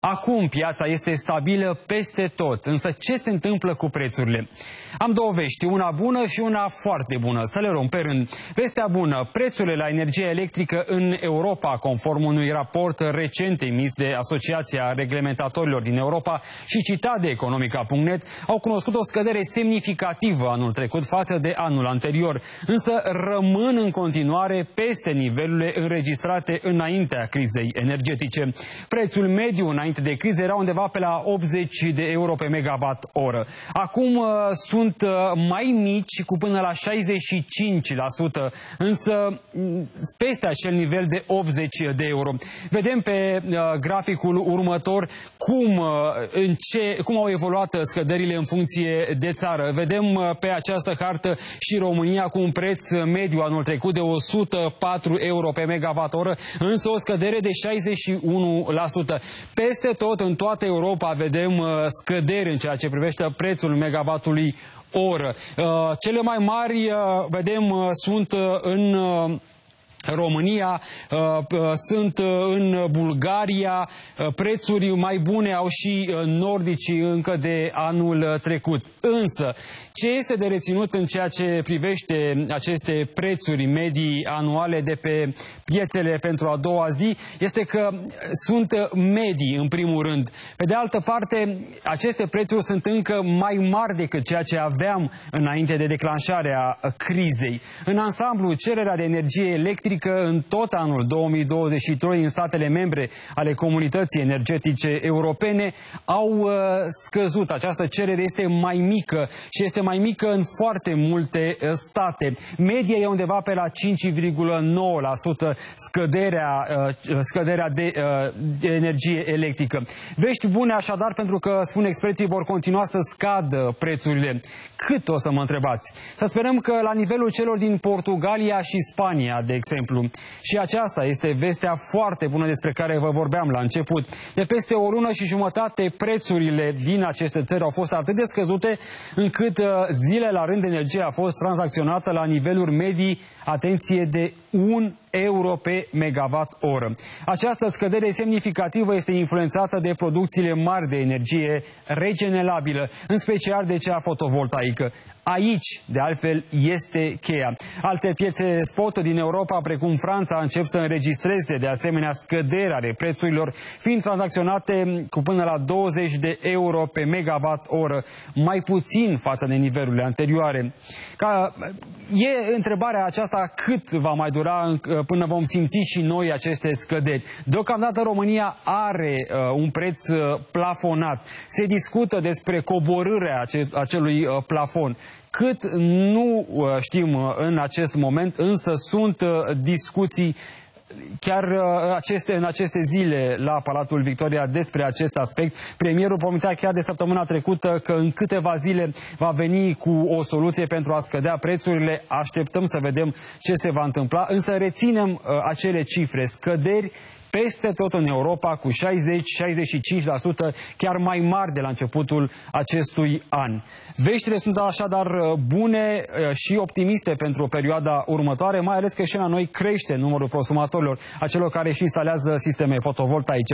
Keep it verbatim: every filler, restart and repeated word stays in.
Acum piața este stabilă peste tot, însă ce se întâmplă cu prețurile? Am două vești, una bună și una foarte bună, să le luăm pe rând. Vestea bună, prețurile la energie electrică în Europa, conform unui raport recent emis de Asociația Reglementatorilor din Europa și citat de Economica punct net, au cunoscut o scădere semnificativă anul trecut față de anul anterior, însă rămân în continuare peste nivelurile înregistrate înaintea crizei energetice. Prețul mediu înainte de criză era undeva pe la optzeci de euro pe megawatt oră. Acum uh, sunt uh, mai mici, cu până la șaizeci și cinci la sută, însă peste acel nivel de optzeci de euro. Vedem pe uh, graficul următor cum, uh, în ce, cum au evoluat scăderile în funcție de țară. Vedem uh, pe această hartă și România cu un preț mediu anul trecut de o sută patru euro pe megawatt oră, însă o scădere de șaizeci și unu la sută. Peste Peste tot, în toată Europa, vedem uh, scăderi în ceea ce privește prețul megawattului oră. Uh, cele mai mari, uh, vedem, uh, sunt uh, în uh, România, uh, uh, sunt uh, în Bulgaria, uh, prețuri mai bune au și uh, nordicii încă de anul trecut. Însă, ce este de reținut în ceea ce privește aceste prețuri medii anuale de pe piețele pentru a doua zi, este că sunt medii în primul rând. Pe de altă parte, aceste prețuri sunt încă mai mari decât ceea ce aveam înainte de declanșarea crizei. În ansamblu, cererea de energie electrică în tot anul două mii douăzeci și trei în statele membre ale Comunității Energetice Europene au uh, scăzut. Această cerere este mai mică și este mai mică în foarte multe uh, state. Media e undeva pe la cinci virgulă nouă la sută scăderea, uh, scăderea de, uh, de energie electrică. Vești bune așadar, pentru că, spun experții, vor continua să scadă prețurile. Cât, o să mă întrebați? Să sperăm că la nivelul celor din Portugalia și Spania, de exemplu. Și aceasta este vestea foarte bună despre care vă vorbeam la început. De peste o lună și jumătate, prețurile din aceste țări au fost atât de scăzute încât zile la rând energia a fost tranzacționată la niveluri medii, atenție, de un euro pe megawatt oră. Această scădere semnificativă este influențată de producțiile mari de energie regenerabilă, în special de cea fotovoltaică. Aici, de altfel, este cheia. Alte piețe spot din Europa, precum Franța, încep să înregistreze de asemenea scăderi ale prețurilor, fiind tranzacționate cu până la douăzeci de euro pe megawatt oră, mai puțin față de nivelurile anterioare. Ca, e întrebarea aceasta, cât va mai dura până vom simți și noi aceste scăderi. Deocamdată România are uh, un preț uh, plafonat. Se discută despre coborârea ace acelui uh, plafon. Cât nu uh, știm uh, în acest moment, însă sunt uh, discuții chiar uh, aceste, în aceste zile la Palatul Victoria despre acest aspect. Premierul promitea chiar de săptămâna trecută că în câteva zile va veni cu o soluție pentru a scădea prețurile. Așteptăm să vedem ce se va întâmpla, însă reținem uh, acele cifre, scăderi peste tot în Europa, cu șaizeci - șaizeci și cinci la sută, chiar mai mari de la începutul acestui an. Veștile sunt așadar bune și optimiste pentru perioada următoare, mai ales că și la noi crește numărul prosumatorilor, a celor care își instalează sisteme fotovoltaice.